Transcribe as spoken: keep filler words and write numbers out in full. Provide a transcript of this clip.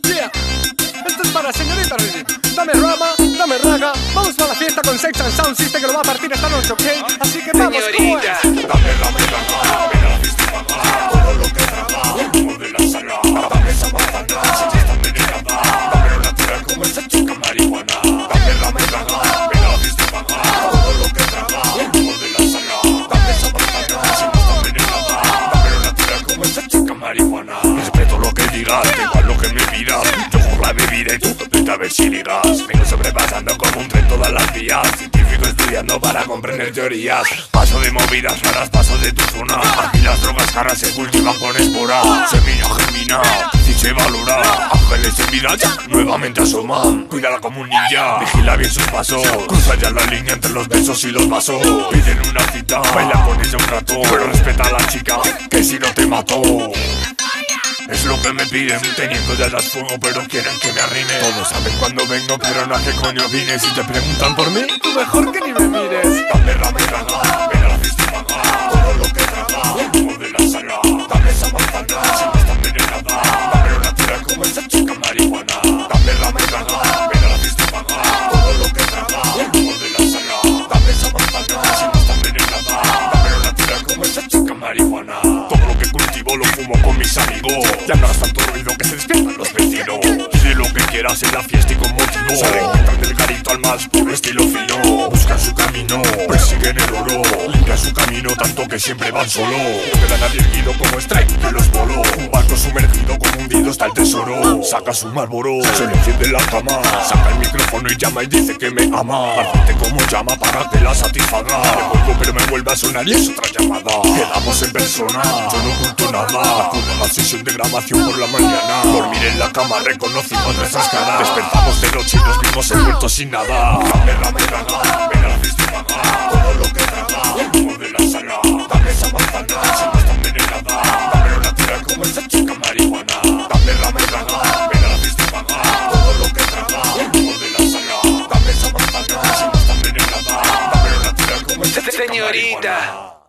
Yeah. Esto es para señorita Riri. Dame rama, dame raga. Vamos a la fiesta con Sex and Sound System, que lo va a partir esta noche, ¿ok? Así que vamos, ¿cómo es? Dame rama y raga, ven a la fiesta y paga todo lo que traga, el humo de la sala. Dame esa manzana, si ya está envenenada. Dame una tierra como esa chica marihuana. Dame rama y raga, ven a la fiesta y paga todo lo que traga, el humo de la sala. Dame esa manzana, si ya está envenenada. Dame una tierra como esa chica marihuana. Respeto lo que digas, da igual lo que me pidas. Yo por la bebida y tú vete a ver si ligas. Vengo sobrepasando como un tren todas las vías. Científico estudiando para comprender teorías. Paso de movidas raras, paso de tu zona. Aquí las drogas caras se cultivan con espora. Semilla germina, si se valora. Ángeles en vida ya nuevamente asoman. Cuídala como un ninja, vigila bien sus pasos. Cruza ya la línea entre los besos y los vasos. Piden una cita, baila con ella un rato. Pero respeta a la chica, que si no te mató. Es lo que me piden, teniendo ya las fuego, pero quieren que me arrime. Todos saben cuando vengo, pero no a qué coño vine. Si te preguntan por mí, Tú mejor que ni me mires. dame rama y raga, ven a la fiesta y paga todo lo que traga, el humo de la sala. Dame esa manzana, si no está envenenada. Dame una tierra como esa chica marihuana. Dame rama y raga, ven a la fiesta y paga todo lo que traga, el humo de la sala. Dame esa manzana, si no está envenenada. Dame una tierra como esa chica marihuana. Todo lo que cultivo lo fumo con mis amigos. Ya no hagas tanto ruido que se despiertan los vecinos. Pide lo que quieras en la fiesta y con motivo. Salen quitan del garito al más puro estilo fino. Buscan su camino, persiguen el oro. Limpian su camino tanto que siempre van solo. No queda nadie erguido como Strike que los voló. Un barco sumergido como hundido está el tesoro. Saca su Marlboro, se le enciende la cama. Saca el micrófono y llama y dice que me ama. Ardiente como llama para que la satisfaga. Le vuelvo pero me vuelve a sonar y es otra llamada. Quedamos en persona, yo no oculto nada. Acudo a la sesión de grabación por la mañana. Dormir en la cama reconocimos nuestras caras. Despertamos de noche y nos vimos envueltos sin nada. Dame rama y raga, ven a la fiesta y paga todo lo que traga, el humo de la sala. Dame esa manzana, si no está envenenada. Dame una tierra como esa chica marihuana. Dame rama y raga, ven a la fiesta y paga todo lo que traga, el humo de la sala. Dame esa manzana, si no está envenenada. Dame una tierra como esa chica marihuana. Señorita.